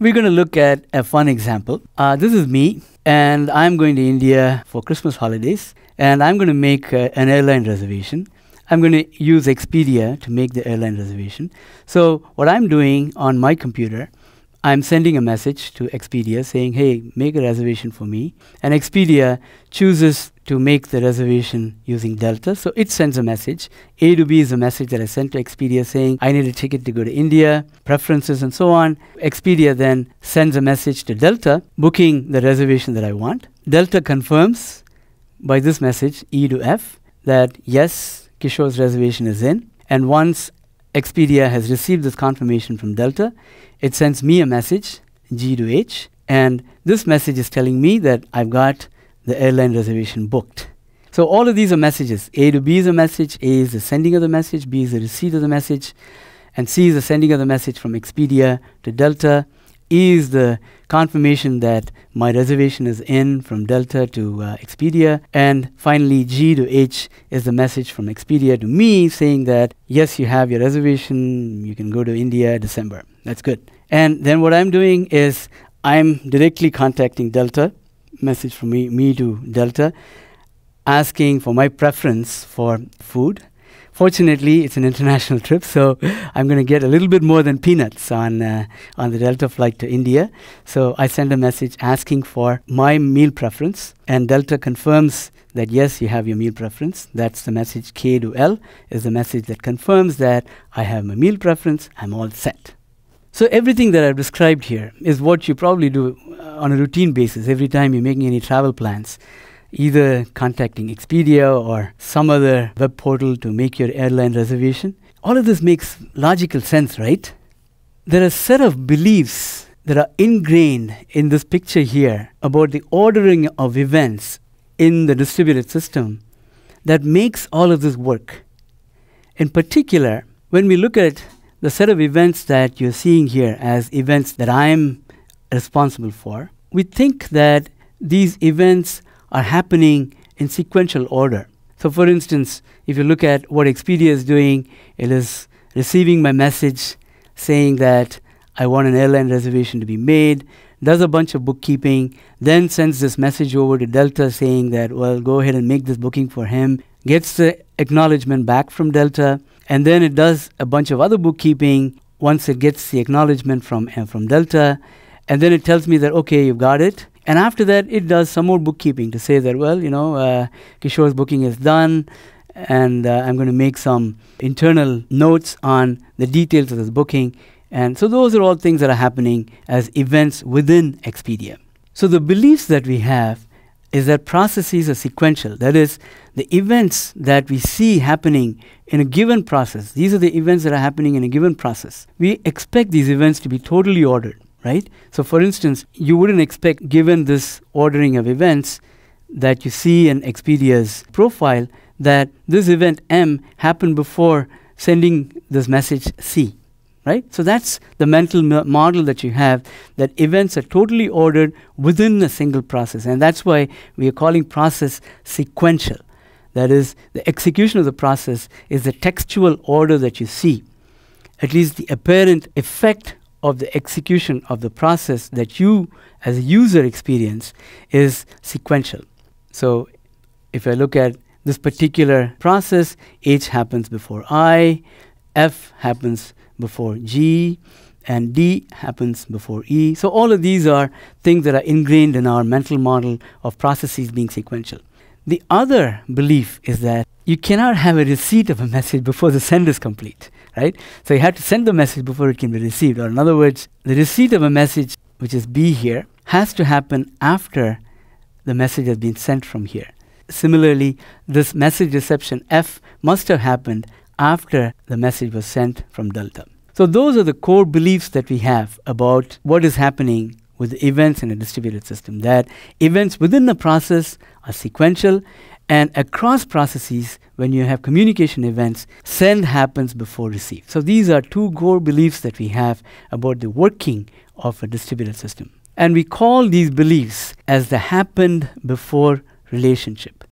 we're going to look at a fun example. This is me, and I'm going to India for Christmas holidays, and I'm going to make an airline reservation. I'm going to use Expedia to make the airline reservation. So what I'm doing on my computer, I'm sending a message to Expedia saying, hey, make a reservation for me. And Expedia chooses to make the reservation using Delta. So it sends a message. A to B is a message that I sent to Expedia saying, I need a ticket to go to India, preferences and so on. Expedia then sends a message to Delta, booking the reservation that I want. Delta confirms by this message, E to F, that yes, Kishore's reservation is in. And once Expedia has received this confirmation from Delta, it sends me a message, G to H, and this message is telling me that I've got the airline reservation booked. So all of these are messages. A to B is a message, A is the sending of the message, B is the receipt of the message, and C is the sending of the message from Expedia to Delta. E is the confirmation that my reservation is in from Delta to Expedia. And finally, G to H is the message from Expedia to me saying that, yes, you have your reservation, you can go to India December. That's good. And then what I'm doing is I'm directly contacting Delta, message from me to Delta, asking for my preference for food. Fortunately, it's an international trip, so I'm going to get a little bit more than peanuts on the Delta flight to India. So I send a message asking for my meal preference, and Delta confirms that, yes, you have your meal preference. That's the message. K to L is the message that confirms that I have my meal preference. I'm all set. So everything that I've described here is what you probably do on a routine basis every time you're making any travel plans, either contacting Expedia or some other web portal to make your airline reservation. All of this makes logical sense, right? There are a set of beliefs that are ingrained in this picture here about the ordering of events in the distributed system that makes all of this work. In particular, when we look at the set of events that you're seeing here as events that I'm responsible for, we think that these events are happening in sequential order. So for instance, if you look at what Expedia is doing, it is receiving my message saying that I want an airline reservation to be made, does a bunch of bookkeeping, then sends this message over to Delta saying that, well, go ahead and make this booking for him, gets the acknowledgement back from Delta, and then it does a bunch of other bookkeeping once it gets the acknowledgement from Delta, and then it tells me that, okay, you've got it. And after that, it does some more bookkeeping to say that, well, Kishore's booking is done, and I'm going to make some internal notes on the details of this booking. And so those are all things that are happening as events within Expedia. So the beliefs that we have is that processes are sequential. That is, the events that we see happening in a given process, these are the events that are happening in a given process. We expect these events to be totally ordered. Right? So for instance, you wouldn't expect, given this ordering of events that you see in Expedia's profile, that this event M happened before sending this message C. Right? So that's the mental model that you have, that events are totally ordered within a single process. And that's why we are calling process sequential. That is, the execution of the process is the textual order that you see. At least the apparent effect of the execution of the process that you as a user experience is sequential. So if I look at this particular process, H happens before I, F happens before G, and D happens before E. So all of these are things that are ingrained in our mental model of processes being sequential. The other belief is that you cannot have a receipt of a message before the send is complete. Right? So you have to send the message before it can be received. Or in other words, the receipt of a message, which is B here, has to happen after the message has been sent from here. Similarly, this message reception F must have happened after the message was sent from Delta. So those are the core beliefs that we have about what is happening with events in a distributed system, that events within the process are sequential, and across processes, when you have communication events, send happens before receive. So these are two core beliefs that we have about the working of a distributed system. And we call these beliefs as the happened before relationship.